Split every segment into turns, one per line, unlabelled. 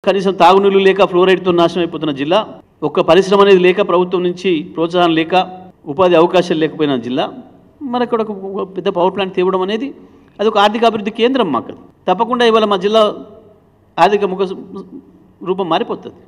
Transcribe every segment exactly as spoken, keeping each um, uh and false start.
కనీసం తాగునీళ్ళు లేక ఫ్లోరైడ్తో నాశనం అయిపోతున్న జిల్లా, ఒక్క పరిశ్రమ అనేది లేక ప్రభుత్వం నుంచి ప్రోత్సాహం లేక ఉపాధి అవకాశాలు లేకపోయిన జిల్లా, మరి అక్కడ ఒక పెద్ద పవర్ ప్లాంట్ తేవడం అనేది అది ఒక ఆర్థిక అభివృద్ధి కేంద్రం. మాకు తప్పకుండా ఇవాళ మా జిల్లా ఆర్థిక ముఖ రూపం మారిపోతుంది.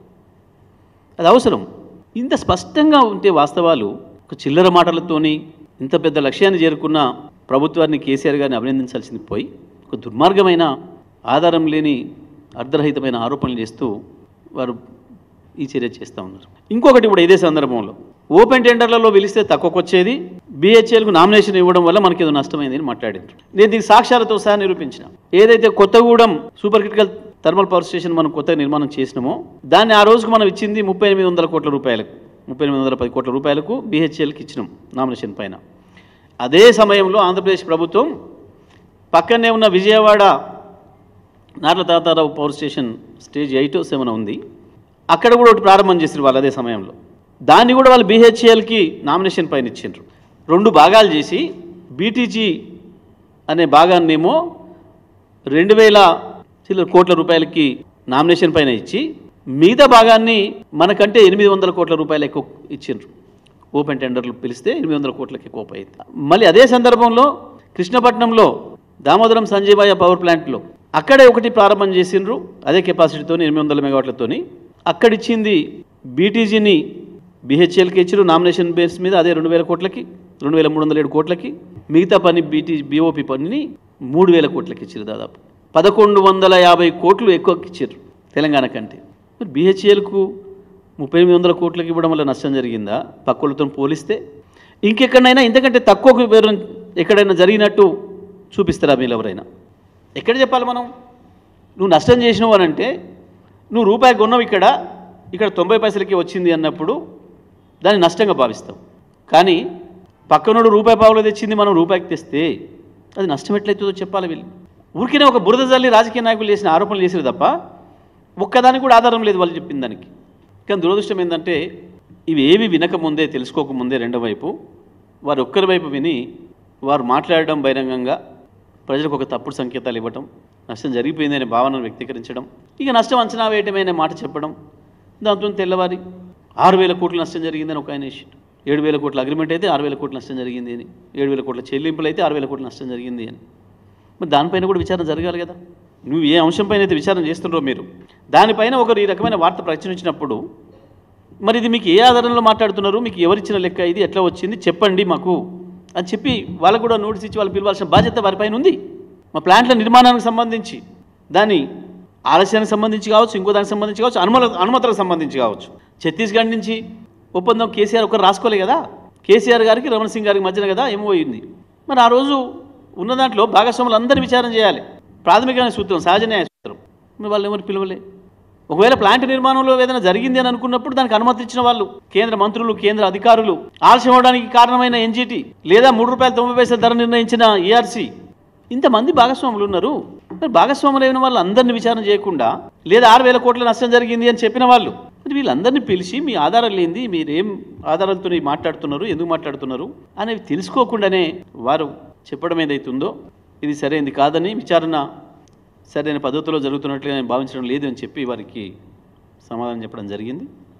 అది అవసరం. ఇంత స్పష్టంగా ఉంటే వాస్తవాలు ఒక చిల్లర మాటలతోని ఇంత పెద్ద లక్ష్యాన్ని చేరుకున్న ప్రభుత్వాన్ని కేసీఆర్ గారిని అభినందించాల్సింది పోయి ఒక దుర్మార్గమైన ఆధారం లేని అర్ధరహితమైన ఆరోపణలు చేస్తూ వారు ఈ చర్య చేస్తూ ఉన్నారు. ఇంకొకటి కూడా ఇదే సందర్భంలో ఓపెన్ టెండర్లలో పిలిస్తే తక్కువకు వచ్చేది, బీహెచ్ఎల్కు నామినేషన్ ఇవ్వడం వల్ల మనకి ఏదో నష్టమైందని మాట్లాడారు. నేను దీనికి సాక్ష్యాలతో సహా నిరూపించిన. ఏదైతే Kothagudem super critical thermal power station మనం కొత్తగా నిర్మాణం చేసినామో దాన్ని ఆ రోజుకు మనం ఇచ్చింది ముప్పై ఎనిమిది వందల కోట్ల రూపాయలకు ముప్పై ఎనిమిది వందల పది కోట్ల రూపాయలకు బీహెచ్ఎల్కి ఇచ్చినాం నామినేషన్ పైన. అదే సమయంలో ఆంధ్రప్రదేశ్ ప్రభుత్వం పక్కనే ఉన్న Vijayawada Narla Tatarao power station stage eight seven ఉంది, అక్కడ కూడా ఒకటి ప్రారంభం చేసారు వాళ్ళు అదే సమయంలో. దాన్ని కూడా వాళ్ళు బీహెచ్ఎల్కి నామినేషన్ పైన ఇచ్చిండ్రు. రెండు భాగాలు చేసి బీటీజీ అనే భాగాన్నేమో రెండు వేల చిల్లర కోట్ల రూపాయలకి నామినేషన్ పైన ఇచ్చి మిగతా భాగాన్ని మనకంటే ఎనిమిది వందల కోట్ల రూపాయలు ఎక్కువ ఇచ్చిండ్రు. ఓపెన్ టెండర్లు పిలిస్తే ఎనిమిది వందల కోట్లకి ఎక్కువ అయింది. మళ్ళీ అదే సందర్భంలో కృష్ణపట్నంలో దామోదరం సంజయబాయ పవర్ ప్లాంట్లో అక్కడే ఒకటి ప్రారంభం చేసిండ్రు అదే కెపాసిటీతో ఎనిమిది వందల మెగావాట్లతోని. అక్కడిచ్చింది బీటీజీని బీహెచ్ఎల్కి ఇచ్చారు నామినేషన్ బేస్ మీద అదే రెండు వేల కోట్లకి రెండు వేల మూడు వందల ఏడు కోట్లకి. మిగతా పని బీటీ బీఓపీ పనిని మూడు వేల కోట్లకి ఇచ్చారు. దాదాపు పదకొండు వందల యాభై కోట్లు ఎక్కువకి ఇచ్చారు తెలంగాణ కంటే. మరి బీహెచ్ఎల్కు ముప్పై ఎనిమిది వందల కోట్లకి ఇవ్వడం వల్ల నష్టం జరిగిందా? పక్కలతో పోలిస్తే ఇంకెక్కడైనా ఇంతకంటే తక్కువకు వివరం ఎక్కడైనా జరిగినట్టు చూపిస్తారా మీరు ఎవరైనా? ఎక్కడ చెప్పాలి మనం? నువ్వు నష్టం చేసినావు అని అంటే నువ్వు రూపాయి కొన్నావు, ఇక్కడ ఇక్కడ తొంభై పైసలకి వచ్చింది అన్నప్పుడు దాన్ని నష్టంగా భావిస్తాం. కానీ పక్కనోడు రూపాయి పావులో తెచ్చింది మనం రూపాయికి తెస్తే అది నష్టం ఎట్లయితుందో చెప్పాలి. వీళ్ళు ఊరికనే ఒక బురద జల్లి రాజకీయ నాయకులు చేసిన ఆరోపణలు చేసారు తప్ప ఒక్కదానికి కూడా ఆధారం లేదు వాళ్ళు చెప్పిన దానికి. కానీ దురదృష్టం ఏంటంటే ఇవి ఏవి వినకముందే తెలుసుకోకముందే రెండో వైపు వారు ఒక్కరి వైపు విని వారు మాట్లాడడం, బహిరంగంగా ప్రజలకు ఒక తప్పుడు సంకేతాలు ఇవ్వటం, నష్టం జరిగిపోయిందనే భావనను వ్యక్తీకరించడం, ఇక నష్టం అంచనా వేయటమైన మాట చెప్పడం, దాంతో తెల్లవారి ఆరు వేల కోట్ల నష్టం జరిగిందని ఒక ఆయన వేసి, ఏడు వేల కోట్ల అగ్రిమెంట్ అయితే ఆరు వేల కోట్ల నష్టం జరిగింది అని, ఏడు వేల కోట్ల చెల్లింపులు అయితే ఆరు వేల కోట్ల నష్టం జరిగింది అని. మరి దానిపైన కూడా విచారణ జరగాలి కదా. నువ్వు ఏ అంశంపైన అయితే విచారణ చేస్తుండ్రో మీరు దానిపైన ఒకరు ఈ రకమైన వార్త ప్రచురించినప్పుడు మరి ఇది మీకు ఏ ఆధారంలో మాట్లాడుతున్నారు, మీకు ఎవరిచ్చిన లెక్క, ఇది ఎట్లా వచ్చింది చెప్పండి మాకు అని చెప్పి వాళ్ళకు కూడా నోటీస్ ఇచ్చి వాళ్ళు పిలవాల్సిన బాధ్యత వారిపైన ఉంది. మా ప్లాంట్ల నిర్మాణానికి సంబంధించి, దాని ఆలస్యానికి సంబంధించి కావచ్చు, ఇంకో దానికి సంబంధించి కావచ్చు, అనుమల అనుమతులకు సంబంధించి కావచ్చు. ఛత్తీస్గఢ్ నుంచి ఒప్పందం కేసీఆర్ ఒకరు రాసుకోలే కదా, కేసీఆర్ గారికి రమణ సింగ్ గారికి మధ్యన కదా ఏమో అయింది. మరి ఆ రోజు ఉన్న దాంట్లో భాగస్వాములు అందరూ విచారణ చేయాలి. ప్రాథమికమైన సూత్రం సహజ న్యాయ సూత్రం. మరి వాళ్ళు ఎవరు పిలవలే. ఒకవేళ ప్లాంట్ నిర్మాణంలో ఏదైనా జరిగింది అని అనుకున్నప్పుడు దానికి అనుమతి ఇచ్చిన వాళ్ళు కేంద్ర మంత్రులు, కేంద్ర అధికారులు, ఆలస్యం అవడానికి కారణమైన ఎన్జీటీ లేదా మూడు రూపాయల తొంభై పైసల ధర నిర్ణయించిన ఈఆర్సీ, ఇంతమంది భాగస్వాములు ఉన్నారు. మరి భాగస్వాములు అయిన వాళ్ళు అందరినీ విచారణ చేయకుండా, లేదా ఆరు వేల కోట్ల నష్టం జరిగింది అని చెప్పిన వాళ్ళు మరి వీళ్ళందరినీ పిలిచి మీ ఆధారాలు ఏంది, మీరేం ఆధారాలతో మాట్లాడుతున్నారు, ఎందుకు మాట్లాడుతున్నారు అనేవి తెలుసుకోకుండానే వారు చెప్పడం ఏదైతుందో ఇది సరైనది కాదని, విచారణ సరైన పద్ధతిలో జరుగుతున్నట్లుగా నేను భావించడం లేదు అని చెప్పి వారికి సమాధానం చెప్పడం జరిగింది.